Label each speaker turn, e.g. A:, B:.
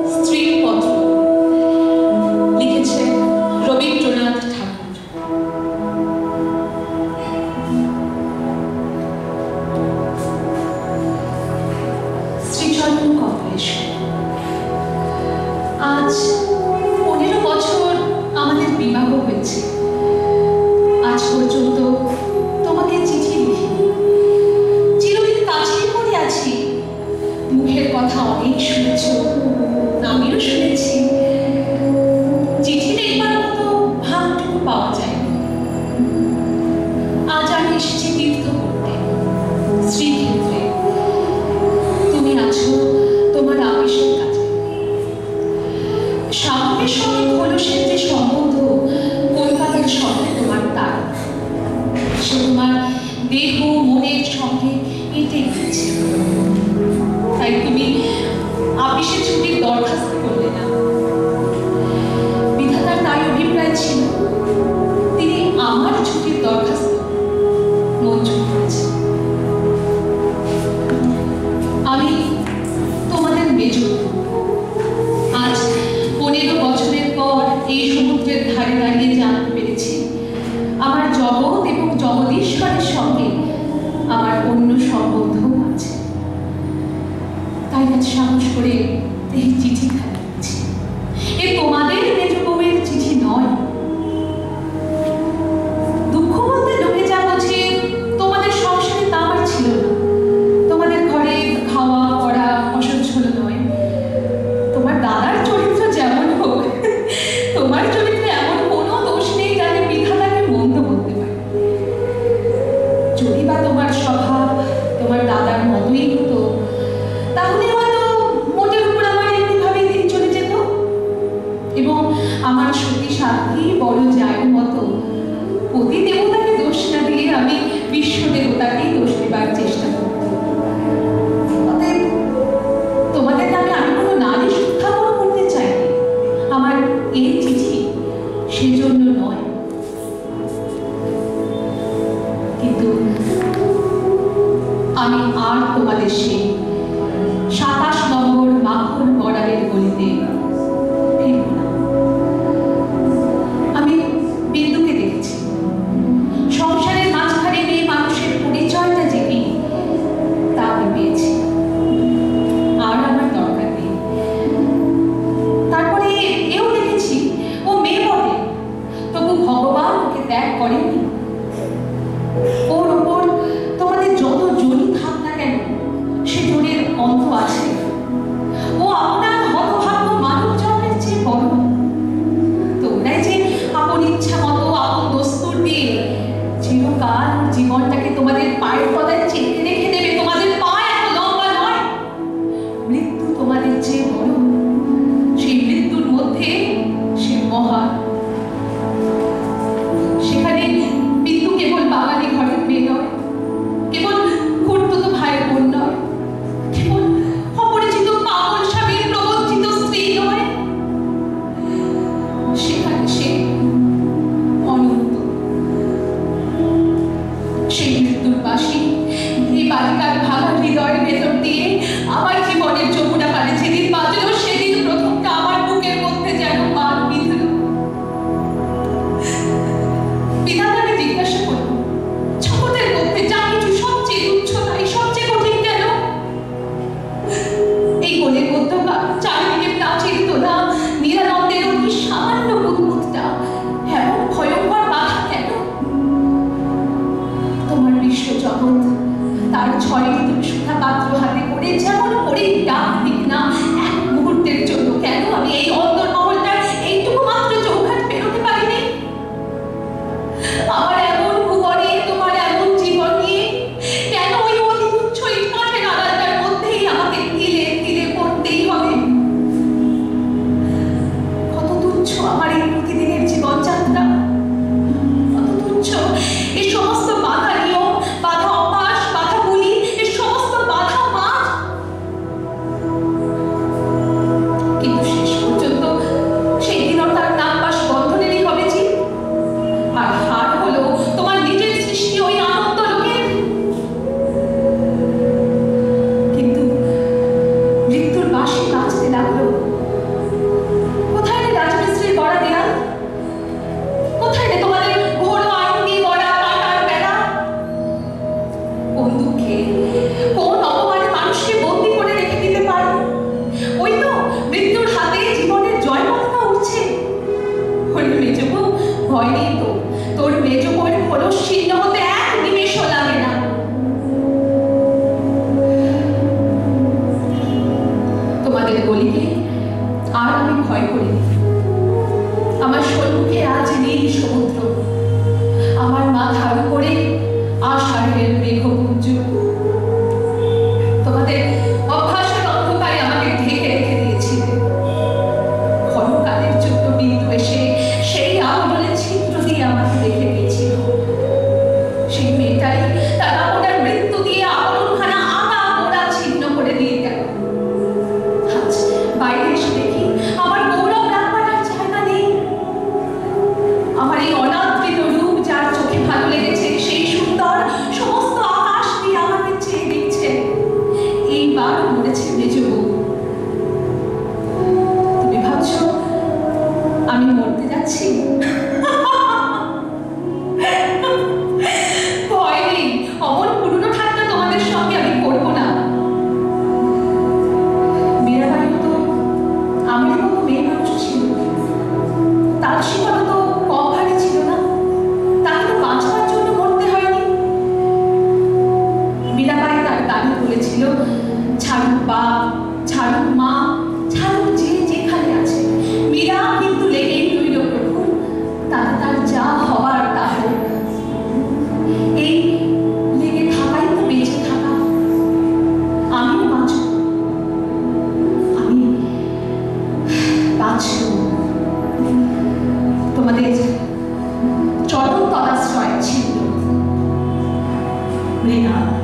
A: স্ত্রীপত্র লিখেছেন রবীন্দ্রনাথ ঠাকুর। শ্রীচরণ কমলেশ্বর, আজ 15 বছর আমাদের বিবাহ হয়েছে। আজ পর্যন্ত তোমাকে চিঠি লিখিনি। চিরদিন কাছেই পড়ে আছি। মুখের কথা অনেক শুনেছ, আমিও শুনেছি। চিঠি লিখবার মতো ভাবটুকু পাওয়া যায়নি। আজ আমি এসেছি তীর্থ করতে, শ্রীক্ষেত্রে। তুমি আছো তোমার আবেশের কাছে। সাগরের সঙ্গে খোলসের যে সম্বন্ধ, কলকাতার সঙ্গে তোমার তার, সে তোমার দেহ মনের সঙ্গে এঁটে গেছে। তাই তুমি আপিসে ছুটির দরখাস্ত করলে না। বিধাতার তাই অভিপ্রায় ছিল, তিনি আমার ছুটির দরখাস্ত মঞ্জুর করেছেন। আমি তোমাদের মেজ। আজ 15 বছরের পর এই সমুদ্রের ধারে দাঁড়িয়ে জানতে পেরেছি আমার জগৎ এবং জগদীশ্বরের সঙ্গে আমার অন্য সম্বন্ধ আছে। তাই আজ সাহস করে এই চিঠি খাচ্ছি। এ তোমাদের মেজ বউয়ের চিঠি নয়। দুঃখ বলতে লোকে যা বোঝে, তোমাদের সংসারে তা আমার ছিল না। তোমাদের ঘরে খাওয়া পড়া অসচ্ছল নয়। তোমার দাদার চরিত্র যেমন হোক, তোমার চরিত্রে এমন কোনো দোষ নেই যাতে বিধাতাকে মন্দ বলতে পারে। যদি বা তোমার স্বভাব তোমার দাদার মতোই হতো, তাহলে হয়তো মোটের উপর আমার এমনিভাবেই দিন চলে যেত এবং আমার সতী সাধ্যি বড় জায়ের মতো পতি দেবতাকে দোষ না দিয়ে আমি বিশ্ব দেবতাকেই দোষ দেবার চেষ্টা করতাম। অতএব তোমাদের নামে আমি কোনো নালিশ উত্থাপন করতে চাইনি। আমার এই চিঠি সেজন্য নয়। কিন্তু আমি আর তোমাদের সেই 27 নম্বর মাখন বর্ডারের গলিতে ফিরব না। আমি বিন্দুকে দেখেছি। সংসারের মাঝখানে মেয়ে মানুষের পরিচয়টা যে কি, তা আমি পেয়েছি। আর আমার দরকার নেই। তারপরে এও দেখেছি ও মেয়ে বটে, তবু ভগবান ওকে ত্যাগ করেননি। ওর ওপর তোমাদের যত জনি থাক না কেন, সে জনের অন্ত আছে। ও আপনার হতভাগ্য মানব ভয় নেই তো, তোর মেজ বউয়ের খোলস ছিন্ন হতে এক নিমেষও লাগে না। তোমাদের গলিকে আর আমি ভয় করি। আমার সম্মুখে আজ নীল সমুদ্র, আমার মাথার উপরে আষাঢ়ের মেঘপুঞ্জ। তোমাদের অভ্যাসের অন্ধকারে আমাকে ঢেকে রেখে দিয়েছিলে। ক্ষণকালের জন্য বিন্দু এসে সেই আগুনের ছিদ্র দিয়ে আমাকে রেখে দিয়েছিল। সেই মেয়েটাই তার আপনার মৃত্যু দিয়ে আবরণখানা আঁকা গোড়া ছিন্ন করে দিয়ে গেল। আজ বাইরে এসে দেখি আমার গৌরব রাখবার আর জায়গা নেই। আমার এই অনাদৃত রূপ যার চোখে ভালো লেগেছে, সেই সুন্দর সমস্ত আকাশ দিয়ে আমাকে চেয়ে দিচ্ছে। এইবার মরেছে মেজ বউ। তুমি ভাবছো আমি মরতে যাচ্ছি? ভয় নেই, অমন পুরনো ঠাট্টা তোমাদের সঙ্গে আমি করবো না। মীরাবাই তো আমার মতো মেয়ে মানুষ ছিল, তার শিকড় তো কম ভারী ছিল না, তাকে তো বাঁচবার জন্য মরতে হয়নি। মীরাবাই তার গানে বলেছিল, ছাড়ুক বাপ, ছাড়ুক মা, ছাড়ুক যে যেখানে আছে, মীরা কিন্তু লেগেই রইল প্রভু, তাতে তার যা হবার তা হোক। এই লেগে থাকাই তো বেঁচে থাকা। আমিও বাঁচব, আমি বাঁচব তোমাদের চরণ তলাশ্রয় ছিল। মৃণাল।